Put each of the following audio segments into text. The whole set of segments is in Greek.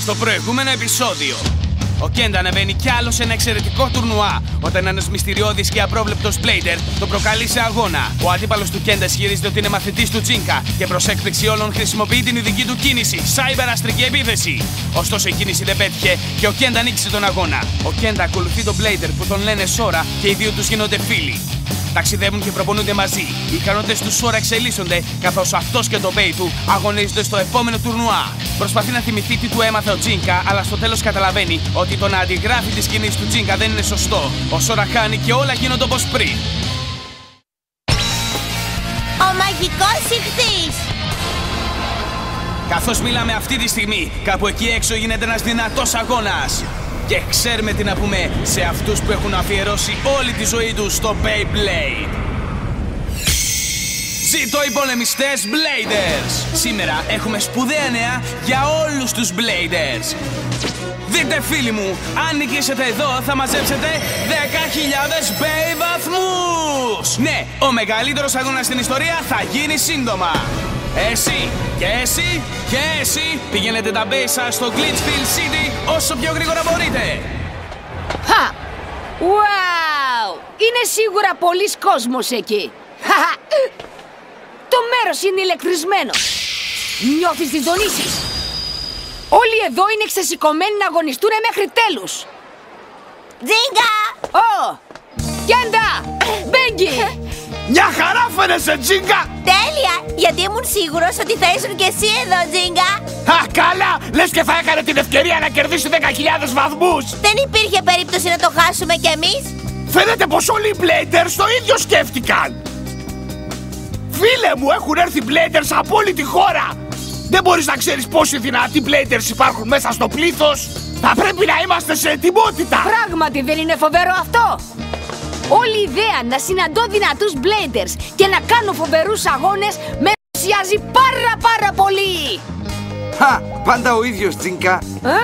Στο προηγούμενο επεισόδιο, ο Κέντα ανεβαίνει κι άλλο σε ένα εξαιρετικό τουρνουά όταν ένας μυστηριώδης και απρόβλεπτος Blader τον προκαλεί σε αγώνα. Ο αντίπαλος του Κέντα ισχυρίζεται ότι είναι μαθητής του Τζίνκα και προς έκπληξη όλων χρησιμοποιεί την ειδική του κίνηση, cyber αστρική επίθεση. Ωστόσο η κίνηση δεν πέτυχε και ο Κέντα νίκησε τον αγώνα. Ο Κέντα ακολουθεί τον Blader που τον λένε Σόρα και οι δύο τους γίνονται φίλοι. Ταξιδεύουν και προπονούνται μαζί. Οι ικανότητες του Σόρα εξελίσσονται, καθώς αυτός και το Μπέι του αγωνίζονται στο επόμενο τουρνουά. Προσπαθεί να θυμηθεί τι του έμαθε ο Τζίνκα, αλλά στο τέλος καταλαβαίνει ότι το να αντιγράφει τις κινήσεις του Τζίνκα δεν είναι σωστό. Ο Σόρα χάνει και όλα γίνονται όπως πριν. Ο μαγικός ιχθύς! Καθώς μιλάμε αυτή τη στιγμή, κάπου εκεί έξω γίνεται ένας δυνατός αγώνας. Και ξέρουμε τι να πούμε σε αυτούς που έχουν αφιερώσει όλη τη ζωή τους στο Beyblade. Ζήτω οι πολεμιστές Bladers! Σήμερα έχουμε σπουδαία νέα για όλους τους Bladers. Δείτε φίλοι μου, αν νικήσετε εδώ θα μαζέψετε 10.000 Bey βαθμούς! Ναι, ο μεγαλύτερος αγώνας στην ιστορία θα γίνει σύντομα. Εσύ και εσύ και εσύ πηγαίνετε τα Bey σας στο Glitchfield City όσο πιο γρήγορα μπορείτε. Χα! Wow! Είναι σίγουρα πολλής κόσμος εκεί. Το μέρος είναι ηλεκτρισμένο. Νιώθεις τις δονήσεις. Όλοι εδώ είναι εξεσηκωμένοι να αγωνιστούν μέχρι τέλους. Τζίνκα! Ω! Κέντα! Μπέγγι! Μια χαρά φαίνεσαι, Τζίνκα! Τέλεια! Γιατί ήμουν σίγουρος ότι θα ήσουν και εσύ εδώ, Τζίνκα. Α, καλά! Λες και θα έκανε την ευκαιρία να κερδίσει 10.000 βαθμούς! Δεν υπήρχε περίπτωση να το χάσουμε κι εμείς. Φαίνεται πως όλοι οι Bladers το ίδιο σκέφτηκαν! Φίλε μου, έχουν έρθει Bladers από όλη τη χώρα! Δεν μπορείς να ξέρεις πόσοι δυνατοί Bladers υπάρχουν μέσα στο πλήθος! Θα πρέπει να είμαστε σε ετοιμότητα! Πράγματι δεν είναι φοβερό αυτό! Όλη η ιδέα να συναντώ δυνατούς Bladers και να κάνω φοβερούς αγώνες με ενθουσιάζει πάρα πολύ! Πάντα ο ίδιος, Τζίνκα.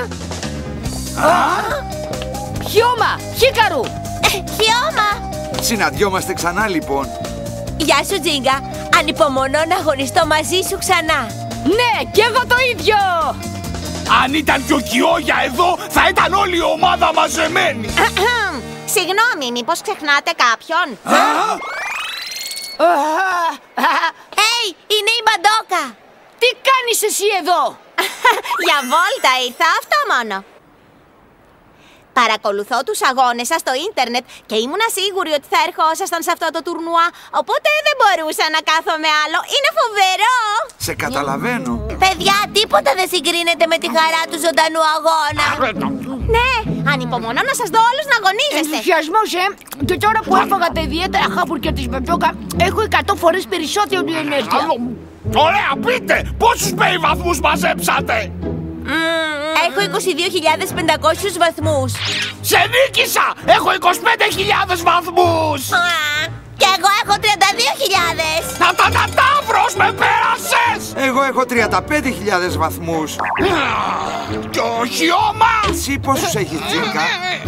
Χιώμα! Χίκαρου! Χιώμα! Συναντιόμαστε ξανά λοιπόν. Γεια σου, Τζίνκα. Ανυπομονώ να αγωνιστώ μαζί σου ξανά. Ναι, κι εγώ το ίδιο! Αν ήταν και ο Κιόγια εδώ, θα ήταν όλη η ομάδα μαζεμένη! Συγγνώμη, μήπως ξεχνάτε κάποιον? Hey, είναι η Μπαντόκα! Τι κάνεις εσύ εδώ? Για βόλτα ήρθα, αυτό μόνο. Παρακολουθώ τους αγώνες σας στο ίντερνετ και ήμουνα σίγουρη ότι θα ερχόσασταν σε αυτό το τουρνουά, οπότε δεν μπορούσα να κάθομαι άλλο. Είναι φοβερό! Σε καταλαβαίνω. Παιδιά, τίποτα δεν συγκρίνεται με τη χαρά του ζωντανού αγώνα. Ναι, ανυπομονώ να σας δω όλους να αγωνίζεστε. Ενθουσιασμός, Και τώρα που έφαγα τα ιδιαίτερα χάμπουργκερ της Μπαντόκα, έχω 100 φορές περισσότερη ενέργεια. Ωραία, πείτε! Πόσους Bey βαθμούς μαζέψατε? Έχω 22.500 βαθμούς. Σε νίκησα! Έχω 25.000 βαθμούς! Και εγώ έχω 32.000. Ταύρος, με πέρασες! Εγώ έχω 35.000 βαθμούς. Και ο Χιώμα! Εσύ πόσους έχεις, Τζίνκα?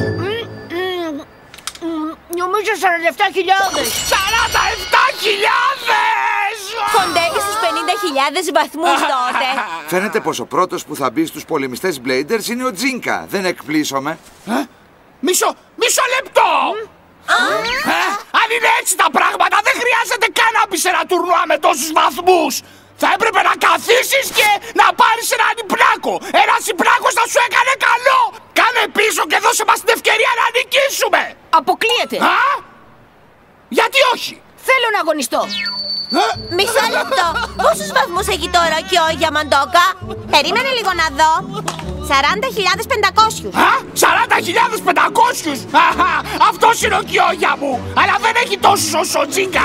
Νομίζω 47.000. 47.000! Κοντεύει στους 50.000 βαθμούς τότε. Φαίνεται πως ο πρώτος που θα μπει στους πολεμιστές Bladers είναι ο Τζίνκα. Δεν εκπλήσωμαι. Μισό λεπτό! Αν είναι έτσι τα πράγματα, δεν χρειάζεται καν να μπεις σε ένα τουρνουά με τόσους βαθμούς! Θα έπρεπε να καθίσεις και να πάρεις έναν υπνάκο! Ένας υπνάκος θα σου έκανε καλό! Κάνε πίσω και δώσε μας την ευκαιρία να νικήσουμε! Αποκλείεται! Γιατί όχι! Θέλω να αγωνιστώ! Μισό λεπτό! Πόσους βαθμούς έχει τώρα ο Κιόγια, Μαντόκα? Περίμενε λίγο να δω. 40.500. 40.500! Αυτός είναι ο Κιόγια μου! Αλλά δεν έχει τόσους όσο ο Τζίνκα,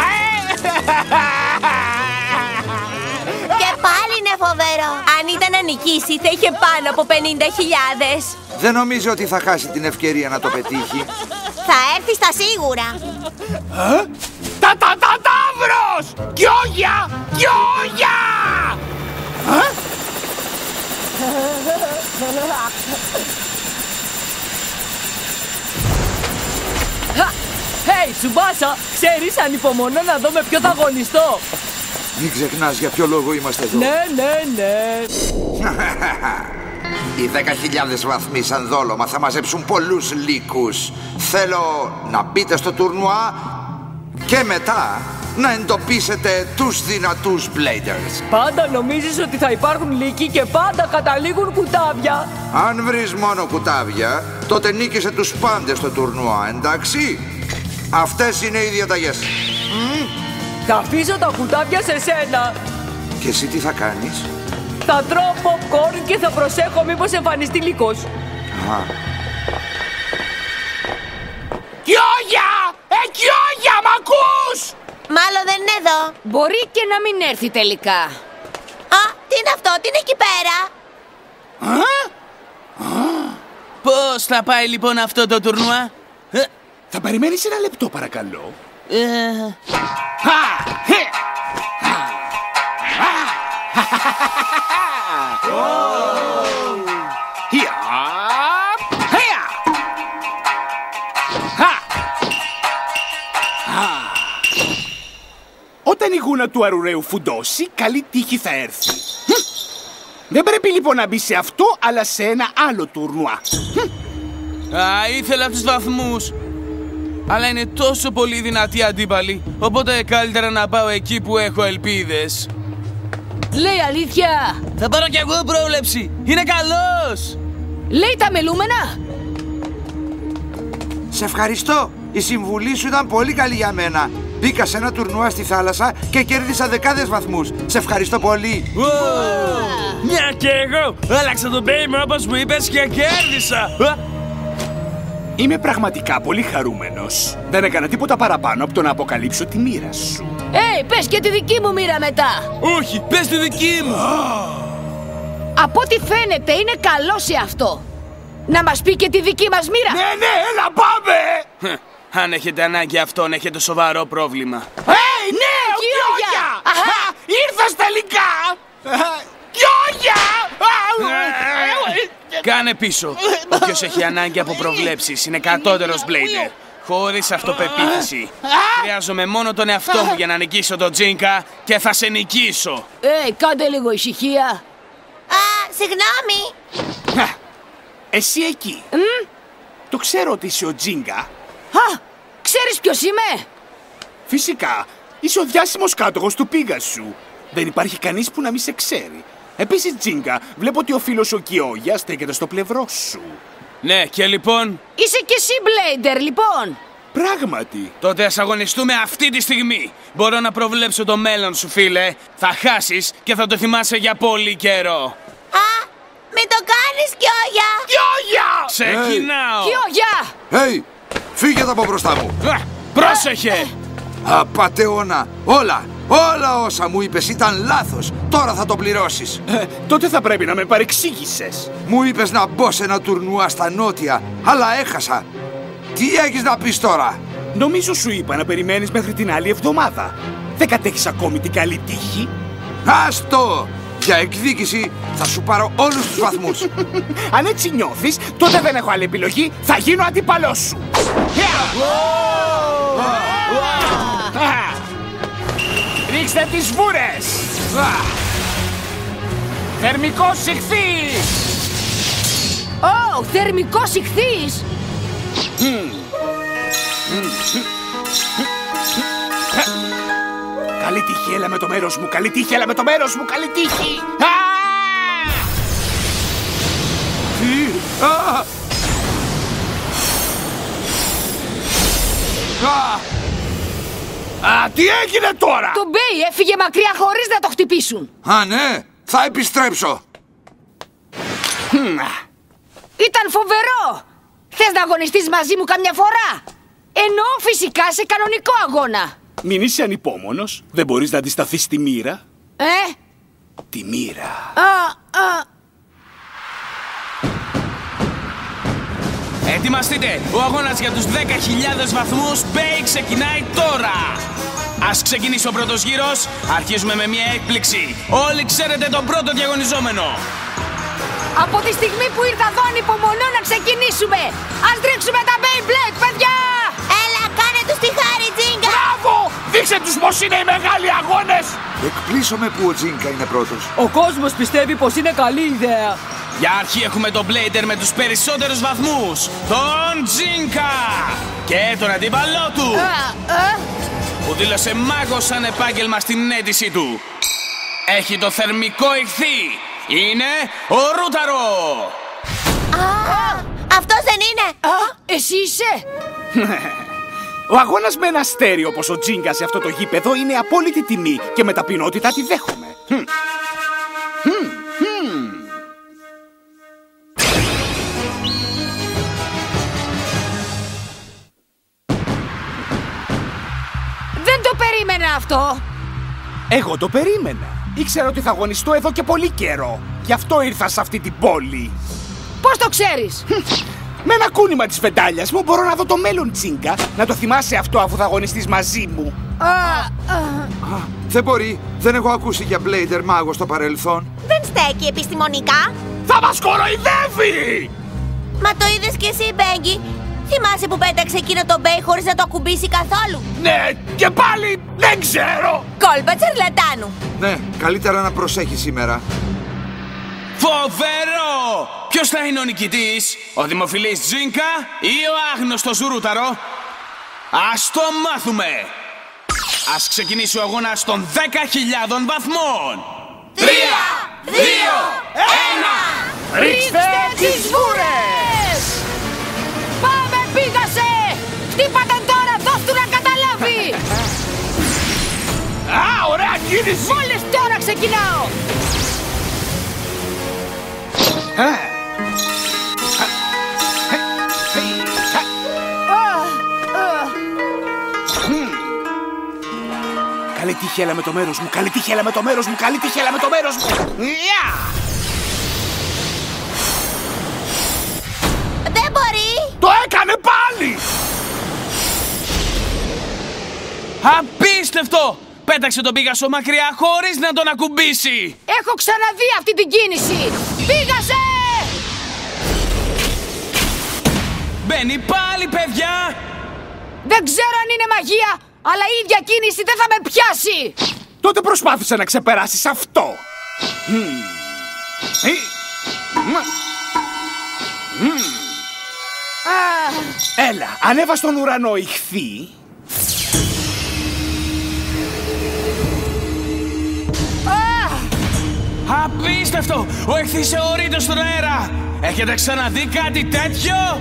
Και πάλι είναι φοβερό. Αν ήταν να νικήσει θα είχε πάνω από 50.000. Δεν νομίζω ότι θα χάσει την ευκαιρία να το πετύχει. Θα έρθει στα σίγουρα. Ταύρος! Κιόγια! Κιόγια! Hey, Τσουμπάσα! Ξέρεις, ανυπομονώ να δω με ποιο θα αγωνιστώ! Μην ξεχνάς για ποιο λόγο είμαστε εδώ. Ναι. Οι 10.000 βαθμοί σαν δόλωμα θα μαζέψουν πολλούς λύκους. Θέλω να μπείτε στο τουρνουά και μετά να εντοπίσετε τους δυνατούς Bladers. Πάντα νομίζεις ότι θα υπάρχουν λύκοι και πάντα καταλήγουν κουτάβια. Αν βρεις μόνο κουτάβια, τότε νίκησε τους πάντες στο τουρνουά, εντάξει? Αυτές είναι οι διαταγές. Θα αφήσω τα κουτάβια σε σένα. Και εσύ τι θα κάνεις? Θα τρώω popcorn και θα προσέχω μήπως εμφανιστεί λύκος. Κιόγια! Κιόγια, μ' ακούς? Μάλλον δεν είναι εδώ. Μπορεί και να μην έρθει τελικά. Α, τι είναι αυτό, τι είναι εκεί πέρα? Πώς θα πάει λοιπόν αυτό το τουρνουά? Θα περιμένεις ένα λεπτό, παρακαλώ. Όταν η γούνα του αρουραίου φουντώσει, καλή τύχη θα έρθει. Δεν πρέπει λοιπόν να μπει σε αυτό, αλλά σε ένα άλλο τουρνουά. Ήθελα τους βαθμούς. Αλλά είναι τόσο πολύ δυνατοί αντίπαλοι, οπότε καλύτερα να πάω εκεί που έχω ελπίδες. Λέει αλήθεια. Θα πάρω κι εγώ πρόβλεψη. Είναι καλός. Λέει τα μελούμενα. Σε ευχαριστώ. Η συμβουλή σου ήταν πολύ καλή για μένα. Μπήκα σε ένα τουρνουά στη θάλασσα και κέρδισα δεκάδες βαθμούς. Σε ευχαριστώ πολύ. Μια και εγώ άλλαξα το πέιμο όπως μου είπες και κέρδισα. Είμαι πραγματικά πολύ χαρούμενος. Δεν έκανα τίποτα παραπάνω από το να αποκαλύψω τη μοίρα σου. Πες και τη δική μου μοίρα μετά. Όχι, πες τη δική μου. Από ό,τι φαίνεται είναι καλό σε αυτό. Να μας πει και τη δική μας μοίρα. Ναι, έλα πάμε! Αν έχετε ανάγκη αυτόν, έχετε σοβαρό πρόβλημα. Ναι, ο Κιόγια! Ήρθες τελικά! Κιόγια! Κάνε πίσω. Όποιος έχει ανάγκη από προβλέψεις είναι κατώτερος Blader. Χωρίς αυτοπεποίθηση. Χρειάζομαι μόνο τον εαυτό μου για να νικήσω τον Τζίνκα και θα σε νικήσω. Κάντε λίγο ησυχία. Α, συγγνώμη. Εσύ εκεί. Το ξέρω ότι είσαι ο Τζίνκα. Ξέρεις ποιος είμαι? Φυσικά, είσαι ο διάσημος κάτοχος του Πίγασου. Δεν υπάρχει κανείς που να μην σε ξέρει. Επίσης, Τζίνκα, βλέπω ότι ο φίλος ο Κιόγια στέκεται στο πλευρό σου. Ναι, και λοιπόν. Είσαι κι εσύ Blader, λοιπόν. Πράγματι. Τότε ας αγωνιστούμε αυτή τη στιγμή. Μπορώ να προβλέψω το μέλλον σου, φίλε. Θα χάσεις και θα το θυμάσαι για πολύ καιρό. Α, μην το κάνεις, Κιόγια. Κιόγια! Ξεκινάω. Κιόγια! Φύγετε από μπροστά μου. Πρόσεχε. Απατεώνα. Όλα όσα μου είπες ήταν λάθος. Τώρα θα το πληρώσεις. Τότε θα πρέπει να με παρεξήγησες. Μου είπες να μπω σε ένα τουρνουά στα νότια, αλλά έχασα. Τι έχεις να πεις τώρα? Νομίζω σου είπα να περιμένεις μέχρι την άλλη εβδομάδα. Δεν κατέχεις ακόμη την καλή τύχη. Άστο! Για εκδίκηση θα σου πάρω όλους τους βαθμούς. Αν έτσι νιώθεις, τότε δεν έχω άλλη επιλογή. Θα γίνω αντίπαλός σου. Ρίξτε τις βούρες. Θερμικός ηχθής. Θερμικός ηχθής. Καλή τύχη, έλα με το μέρος μου. Καλή τύχη, έλα με το μέρος μου. Καλή τύχη. Τι έγινε τώρα? Το Μπέι έφυγε μακριά χωρίς να το χτυπήσουν. Α, ναι, θα επιστρέψω. Ήταν φοβερό. Θες να αγωνιστείς μαζί μου καμιά φορά? Εννοώ φυσικά σε κανονικό αγώνα. Μην είσαι ανυπόμονος. Δεν μπορείς να αντισταθείς στη μοίρα. Τη μοίρα. Ετοιμαστείτε! Ο αγώνας για τους 10.000 βαθμούς Μπέι ξεκινάει τώρα! Ας ξεκινήσει ο πρώτος γύρος. Αρχίζουμε με μια έκπληξη. Όλοι ξέρετε τον πρώτο διαγωνιζόμενο. Από τη στιγμή που ήρθα εδώ ανυπομονώ να ξεκινήσουμε. Ας ρίξουμε τα Beyblade, παιδιά! Έλα, κάνε τους τη χάρη, Τζίνκα. Μπράβο! Δείξε τους πως είναι οι μεγάλοι αγώνες. Εκπλήσωμαι που ο Τζίνκα είναι πρώτος. Ο κόσμος πιστεύει πως είναι καλή ιδέα. Για αρχή έχουμε τον Blader με τους περισσότερους βαθμούς, τον Τζίνκα. Και τον αντίπαλό του, που δήλωσε μάγος σαν επάγγελμα στην αίτησή του. Έχει το θερμικό ηχθύ. Είναι ο Ρούταρο. Αυτός δεν είναι! Εσύ είσαι! Ο αγώνας με ένα αστέρι όπως ο Τζίνκα σε αυτό το γήπεδο είναι απόλυτη τιμή και με ταπεινότητα τη δέχομαι. Δεν το περίμενα αυτό! Εγώ το περίμενα. Ήξερα ότι θα αγωνιστώ εδώ και πολύ καιρό. Γι' αυτό ήρθα σε αυτή την πόλη. Πώς το ξέρεις? Με ένα κούνημα της βεντάλιας μου μπορώ να δω το μέλλον, Τζίνκα. Να το θυμάσαι αυτό αφού θα αγωνιστείς μαζί μου. Δεν μπορεί. Δεν έχω ακούσει για Blader μάγο στο παρελθόν. Δεν στέκει επιστημονικά. Θα μας κοροϊδεύει! Μα το είδες κι εσύ, Μπέγκι. Θυμάσαι που πέταξε εκείνο το μπέι χωρίς να το ακουμπήσει καθόλου? Ναι, και πάλι δεν ξέρω! Κόλπα τσαρλατάνου. Ναι, καλύτερα να προσέχει σήμερα. Φοβερό! Ποιος θα είναι ο νικητής, ο δημοφιλής Τζίνκα ή ο άγνωστος Ρούταρο? Ας το μάθουμε! Ας ξεκινήσει ο αγώνας των 10.000 βαθμών! 3, 2, 1! Ρίξτε τις βούρες! Πάμε, πήγασε! Χτύπα τον τώρα, δώσ' του να καταλάβει! Α, ωραία κίνηση! Μόλις τώρα ξεκινάω! Καλή τύχη, έλα με το μέρος μου, καλή τύχη, έλα με το μέρος μου, καλή τύχη, έλα με το μέρος μου! Δεν μπορεί! Το έκανε πάλι! Απίστευτο! Πέταξε τον Πίγασο μακριά χωρίς να τον ακουμπήσει! Έχω ξαναδεί αυτή την κίνηση! Πήγασε! Μπαίνει πάλι, παιδιά! Δεν ξέρω αν είναι μαγεία, αλλά η ίδια κίνηση δεν θα με πιάσει! Τότε προσπάθησε να ξεπεράσεις αυτό! Έλα, ανέβα στον ουρανό ηχθύ. Απίστευτο! Ο ηχθής αιωρείται στον αέρα! Έχετε ξαναδεί κάτι τέτοιο?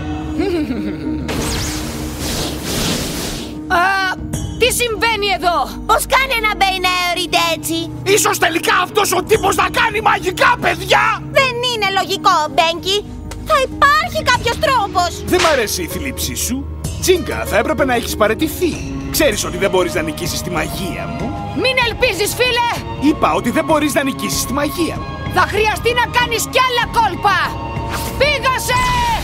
Τι συμβαίνει εδώ? Πώς κάνει ένα μπέι να αιωρείται έτσι? Ίσως τελικά αυτός ο τύπος να κάνει μαγικά, παιδιά! Δεν είναι λογικό, Μπέγκι. Θα υπάρχει κάποιος τρόπος. Δεν μ' αρέσει η θλίψη σου. Τζίνκα, θα έπρεπε να έχεις παραιτηθεί. Ξέρεις ότι δεν μπορείς να νικήσεις τη μαγεία μου. Μην ελπίζεις, φίλε! Είπα ότι δεν μπορείς να νικήσεις τη μαγεία μου. Θα χρειαστεί να κάνεις κι άλλα κόλπα! Πήγασε!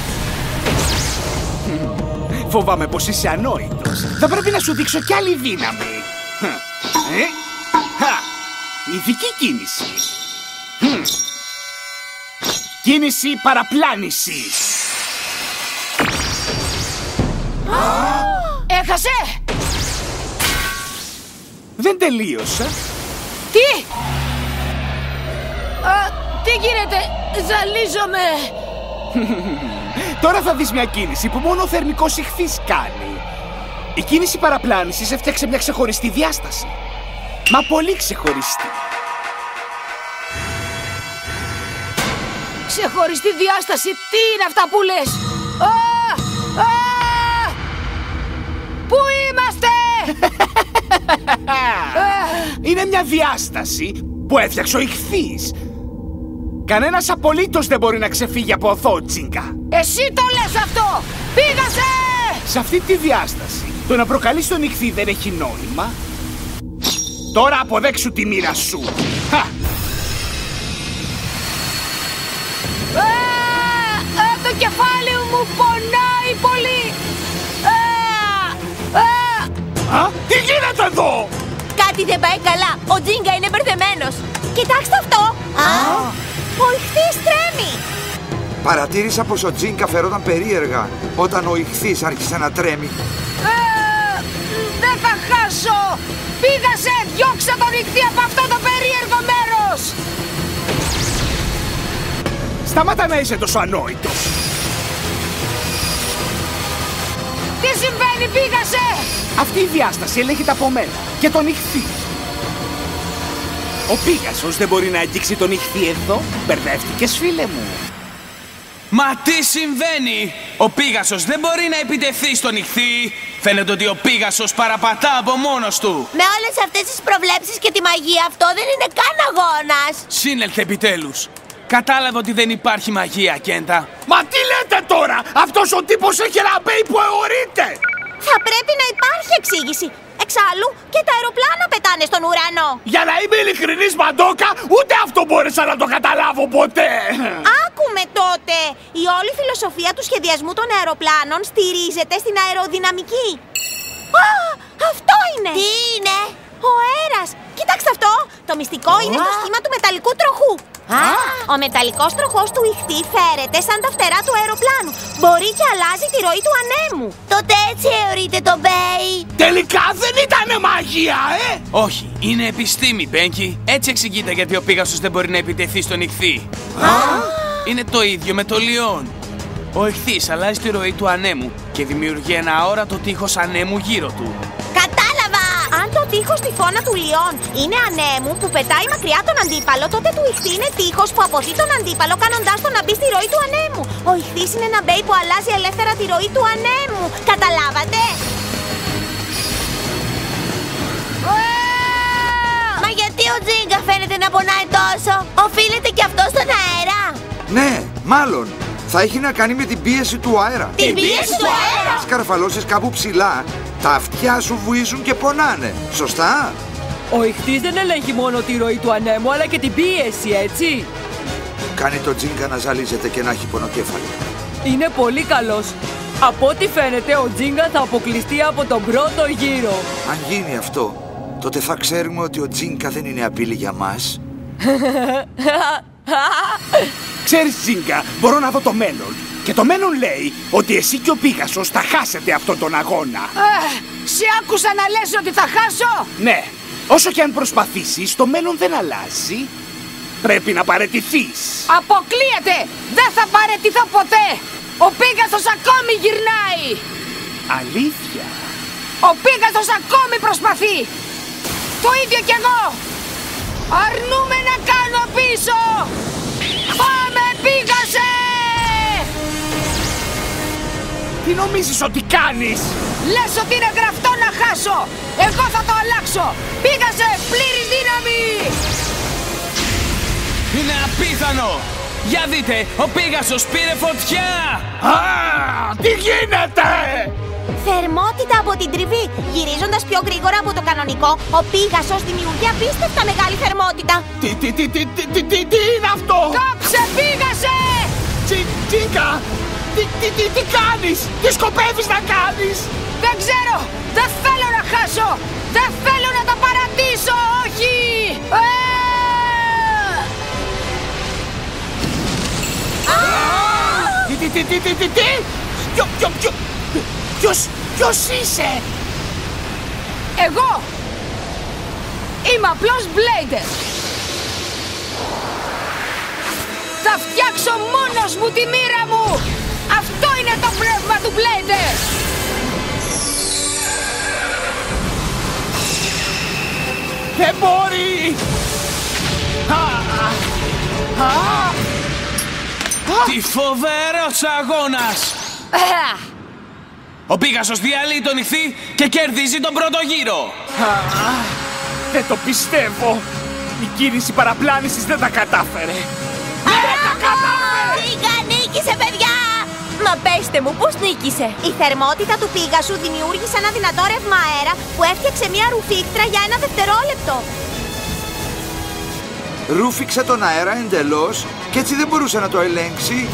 Φοβάμαι πως είσαι ανόητος. Θα πρέπει να σου δείξω κι άλλη δύναμη. Ειδική κίνηση. Κίνηση παραπλάνησης. Έχασε! Δεν τελείωσα. Τι? Τι γίνεται? Ζαλίζομαι! Τώρα θα δεις μια κίνηση που μόνο ο θερμικός ηχθής κάνει. Η κίνηση παραπλάνησης έφτιαξε μια ξεχωριστή διάσταση. Μα πολύ ξεχωριστή. Ξεχωριστή διάσταση, τι είναι αυτά που λες? Πού είμαστε? Είναι μια διάσταση που έφτιαξε ο ηχθής. Κανένας απολύτως δεν μπορεί να ξεφύγει από εδώ, Τζίνκα. Εσύ το λες αυτό! Πήγασε! Σε αυτή τη διάσταση, το να προκαλείς τον ηχθή δεν έχει νόημα. Τώρα αποδέξου τη μοίρα σου. Το κεφάλι μου πονάει πολύ! Τι γίνεται εδώ? Κάτι δεν πάει καλά. Ο Τζίνκα είναι μπερδεμένος. Κοιτάξτε αυτό. Ο ηχθής τρέμει. Παρατήρησα πως ο Τζίνκα φερόταν περίεργα όταν ο ηχθής άρχισε να τρέμει. Δεν θα χάσω! Πήγασε! Διώξε τον ηχθή από αυτό το περίεργο μέρος! Σταμάτα να είσαι τόσο ανόητος. Τι συμβαίνει, Πίγασε! Αυτή η διάσταση ελέγχεται από μένα και τον ιχθύ. Ο Πίγασος δεν μπορεί να αγγίξει τον ιχθύ εδώ. Μπερδεύτηκες, φίλε μου. Μα τι συμβαίνει! Ο Πίγασος δεν μπορεί να επιτεθεί στον ιχθύ. Φαίνεται ότι ο Πίγασος παραπατά από μόνος του. Με όλες αυτές τις προβλέψεις και τη μαγεία, αυτό δεν είναι καν αγώνας. Σύνελθε επιτέλους. Κατάλαβα ότι δεν υπάρχει μαγεία, Κέντα. Μα τι λέτε τώρα! Αυτός ο τύπος έχει ραμπέι που αιωρείται! Θα πρέπει να υπάρχει εξήγηση. Εξάλλου και τα αεροπλάνα πετάνε στον ουρανό. Για να είμαι ειλικρινής, Μαντόκα, ούτε αυτό μπόρεσα να το καταλάβω ποτέ! Άκουμε τότε! Η όλη φιλοσοφία του σχεδιασμού των αεροπλάνων στηρίζεται στην αεροδυναμική. Α, αυτό είναι! Τι είναι? Ο αέρας! Κοίταξτε αυτό! Το μυστικό είναι στο σχήμα του μεταλλικού τροχού. Ο μεταλλικός τροχός του ιχθύ φέρεται σαν τα φτερά του αεροπλάνου. Μπορεί και αλλάζει τη ροή του ανέμου. Τότε έτσι αιωρείται το Μπέι. Τελικά δεν ήτανε μαγεία, Όχι, είναι επιστήμη, Μπένκι. Έτσι εξηγείται γιατί ο Πίγασος δεν μπορεί να επιτεθεί στον ιχθύ. Είναι το ίδιο με το λιόν. Ο ιχθύς αλλάζει τη ροή του ανέμου και δημιουργεί ένα αόρατο τείχος ανέμου γύρω του. Κατάλαβα! Αν το τείχος τυφώνα του λιόν είναι ανέμου που πετάει μακριά τον αντίπαλο, τότε του ιχθύ είναι τείχος που αποθεί τον αντίπαλο κάνοντάς τον να μπει στη ροή του ανέμου. Ο ιχθύς είναι ένα μπέι που αλλάζει ελεύθερα τη ροή του ανέμου. Καταλάβατε? Μα γιατί ο Τζίγκα φαίνεται να πονάει τόσο? Οφείλεται και αυτό στον αέρα? Ναι, μάλλον. Θα έχει να κάνει με την πίεση του αέρα. Την πίεση του αέρα! Αν σκαρφαλώσεις κάπου ψηλά, τα αυτιά σου βουίζουν και πονάνε. Σωστά? Ο ιχθύς δεν ελέγχει μόνο τη ροή του ανέμου, αλλά και την πίεση, έτσι. Κάνει το Τζίνκα να ζαλίζεται και να έχει πονοκέφαλο. Είναι πολύ καλός. Από ό,τι φαίνεται, ο Τζίγκα θα αποκλειστεί από τον πρώτο γύρο. Αν γίνει αυτό, τότε θα ξέρουμε ότι ο Τζίνκα δεν είναι απειλή για μας. Ξέρεις, Τζίνκα, μπορώ να δω το μέλλον. Και το μέλλον λέει ότι εσύ και ο Πίγασος θα χάσετε αυτόν τον αγώνα. Σε άκουσα να λες ότι θα χάσω! Ναι, όσο και αν προσπαθήσεις, το μέλλον δεν αλλάζει. Πρέπει να παραιτηθείς. Αποκλείεται! Δεν θα παραιτηθώ ποτέ! Ο Πίγασος ακόμη γυρνάει! Αλήθεια? Ο Πίγασος ακόμη προσπαθεί! Το ίδιο κι εγώ! Αρνούμε να κάνω πίσω! Πάμε, Πίγασε! Τι νομίζεις ότι κάνεις? Λες ότι είναι γραφτό να χάσω! Εγώ θα το αλλάξω! Πίγασε, πλήρη δύναμη! Είναι απίθανο! Για δείτε, ο Πίγασος πήρε φωτιά! Α, τι γίνεται? Θερμότητα από την τριβή. Γυρίζοντας πιο γρήγορα από το κανονικό, ο Πίγασος δημιουργεί απίστευτα μεγάλη θερμότητα. Τι είναι αυτό? Κάψε, Πίγασε! Τζίνκα, τι κάνεις? Τι σκοπεύεις να κάνεις? Δεν ξέρω! Δεν θέλω να χάσω! Δεν θέλω να τα παρατήσω! Όχι! Ποιος είσαι? Εγώ! Είμαι απλός Blader! Θα φτιάξω μόνος μου τη μοίρα μου! Αυτό είναι το πνεύμα του Blader! Δεν μπορεί! Τι φοβερός αγώνας! Ο Πίγασος διαλύει τον ιχθύ και κερδίζει τον πρώτο γύρο! Δεν το πιστεύω! Η κίνηση παραπλάνησης δεν τα κατάφερε! Δεν τα κατάφερε! Τζίγκα νίκησε, παιδιά! Μα πέστε μου, πώς νίκησε? Η θερμότητα του Πίγασου δημιούργησε ένα δυνατό ρεύμα αέρα που έφτιαξε μια ρουφίχτρα για ένα δευτερόλεπτο. Ρούφηξε τον αέρα εντελώς και έτσι δεν μπορούσε να το ελέγξει.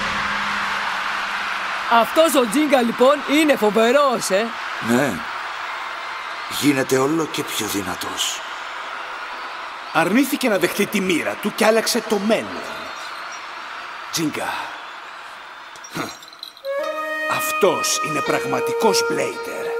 Αυτός ο Τζίγκα λοιπόν είναι φοβερός, Ναι, γίνεται όλο και πιο δυνατός. Αρνήθηκε να δεχτεί τη μοίρα του και άλλαξε το μέλλον. Τζίνκα, αυτός είναι πραγματικός Blader.